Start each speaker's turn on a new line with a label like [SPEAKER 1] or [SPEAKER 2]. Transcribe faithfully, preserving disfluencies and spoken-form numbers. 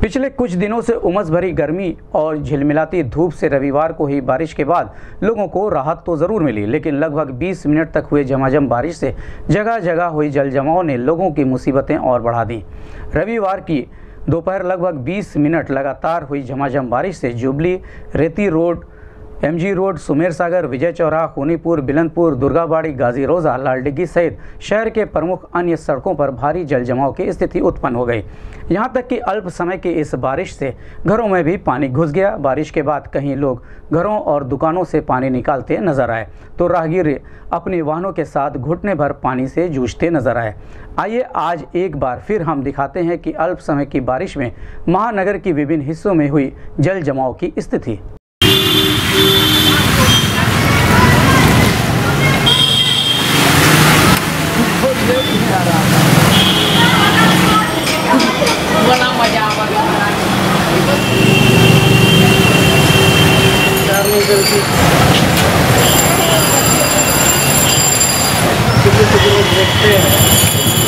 [SPEAKER 1] पिछले कुछ दिनों से उमस भरी गर्मी और झिलमिलाती धूप से रविवार को ही बारिश के बाद लोगों को राहत तो ज़रूर मिली, लेकिन लगभग बीस मिनट तक हुए झमाझम बारिश से जगह जगह हुई जल जमाव ने लोगों की मुसीबतें और बढ़ा दी। रविवार की दोपहर लगभग बीस मिनट लगातार हुई झमाझम बारिश से Jubilee, Reti road, MG road, Sumer Sagar, Vijay Chauraha, Khunipur, Bilandpur, Durgabari, गाजी रोजा, लालडिग्गी सहित शहर के प्रमुख अन्य सड़कों पर भारी जल जमाव की स्थिति उत्पन्न हो गई। यहां तक कि अल्प समय की इस बारिश से घरों में भी पानी घुस गया। बारिश के बाद कहीं लोग घरों और दुकानों से पानी निकालते नजर आए तो राहगीर अपने वाहनों के साथ घुटने भर पानी से जूझते नजर आए। आइए आज एक बार फिर हम दिखाते हैं कि अल्प समय की बारिश में महानगर की विभिन्न हिस्सों में हुई जल जमाव की स्थिति।
[SPEAKER 2] बड़ा मजा आवा देखते हैं।